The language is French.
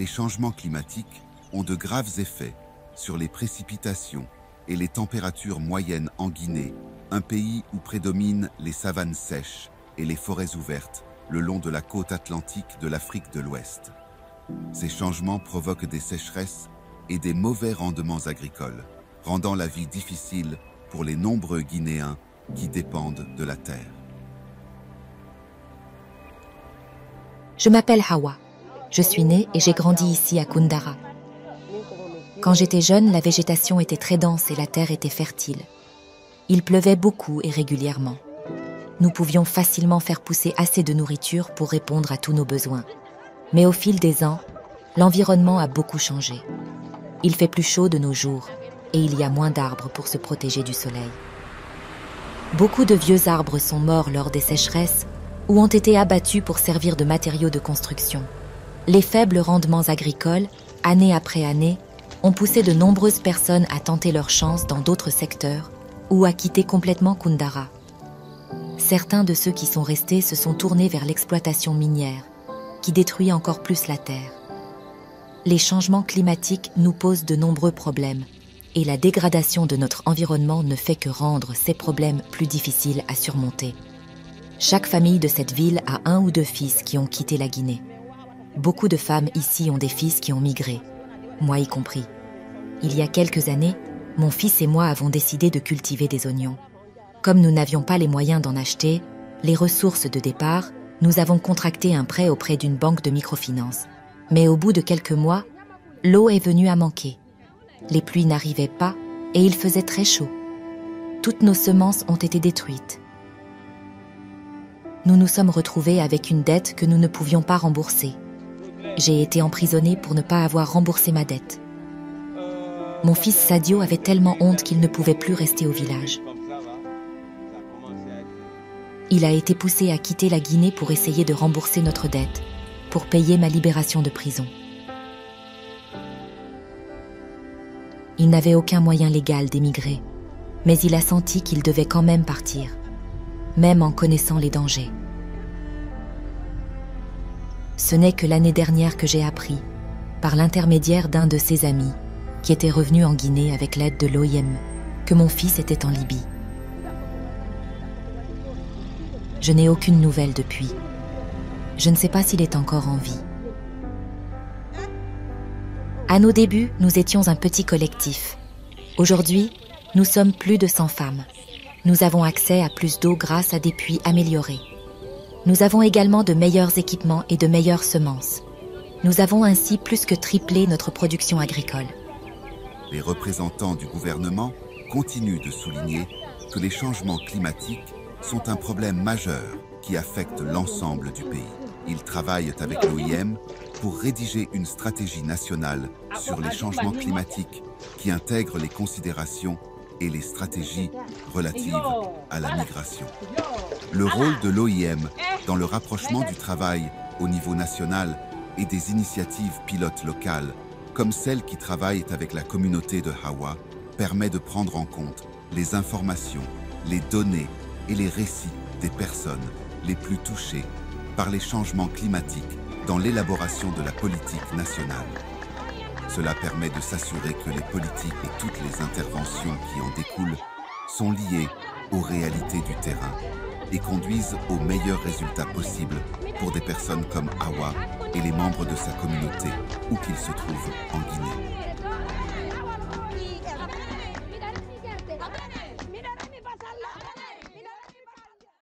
les changements climatiques ont de graves effets sur les précipitations et les températures moyennes en Guinée, un pays où prédominent les savanes sèches et les forêts ouvertes le long de la côte atlantique de l'Afrique de l'Ouest. Ces changements provoquent des sécheresses et des mauvais rendements agricoles, rendant la vie difficile pour les nombreux Guinéens qui dépendent de la terre. Je m'appelle Hawa. Je suis née et j'ai grandi ici à Koundara. Quand j'étais jeune, la végétation était très dense et la terre était fertile. Il pleuvait beaucoup et régulièrement. Nous pouvions facilement faire pousser assez de nourriture pour répondre à tous nos besoins. Mais au fil des ans, l'environnement a beaucoup changé. Il fait plus chaud de nos jours et il y a moins d'arbres pour se protéger du soleil. Beaucoup de vieux arbres sont morts lors des sécheresses ou ont été abattus pour servir de matériaux de construction. Les faibles rendements agricoles, année après année, ont poussé de nombreuses personnes à tenter leur chance dans d'autres secteurs ou à quitter complètement Koundara. Certains de ceux qui sont restés se sont tournés vers l'exploitation minière, qui détruit encore plus la terre. Les changements climatiques nous posent de nombreux problèmes, et la dégradation de notre environnement ne fait que rendre ces problèmes plus difficiles à surmonter. Chaque famille de cette ville a 1 ou 2 fils qui ont quitté la Guinée. Beaucoup de femmes ici ont des fils qui ont migré, moi y compris. Il y a quelques années, mon fils et moi avons décidé de cultiver des oignons. Comme nous n'avions pas les moyens d'en acheter, les ressources de départ, nous avons contracté un prêt auprès d'une banque de microfinance. Mais au bout de quelques mois, l'eau est venue à manquer. Les pluies n'arrivaient pas et il faisait très chaud. Toutes nos semences ont été détruites. Nous nous sommes retrouvés avec une dette que nous ne pouvions pas rembourser. J'ai été emprisonnée pour ne pas avoir remboursé ma dette. Mon fils Sadio avait tellement honte qu'il ne pouvait plus rester au village. Il a été poussé à quitter la Guinée pour essayer de rembourser notre dette, pour payer ma libération de prison. Il n'avait aucun moyen légal d'émigrer, mais il a senti qu'il devait quand même partir, même en connaissant les dangers. Ce n'est que l'année dernière que j'ai appris, par l'intermédiaire d'un de ses amis, qui était revenu en Guinée avec l'aide de l'OIM, que mon fils était en Libye. Je n'ai aucune nouvelle depuis. Je ne sais pas s'il est encore en vie. À nos débuts, nous étions un petit collectif. Aujourd'hui, nous sommes plus de 100 femmes. Nous avons accès à plus d'eau grâce à des puits améliorés. Nous avons également de meilleurs équipements et de meilleures semences. Nous avons ainsi plus que triplé notre production agricole. Les représentants du gouvernement continuent de souligner que les changements climatiques sont un problème majeur qui affecte l'ensemble du pays. Ils travaillent avec l'OIM pour rédiger une stratégie nationale sur les changements climatiques qui intègre les considérations et les stratégies relatives à la migration. Le rôle de l'OIM dans le rapprochement du travail au niveau national et des initiatives pilotes locales, comme celles qui travaillent avec la communauté de Hawa, permet de prendre en compte les informations, les données et les récits des personnes les plus touchées par les changements climatiques dans l'élaboration de la politique nationale. Cela permet de s'assurer que les politiques et toutes les interventions qui en découlent sont liées aux réalités du terrain et conduisent aux meilleurs résultats possibles pour des personnes comme Hawa et les membres de sa communauté, où qu'ils se trouvent en Guinée.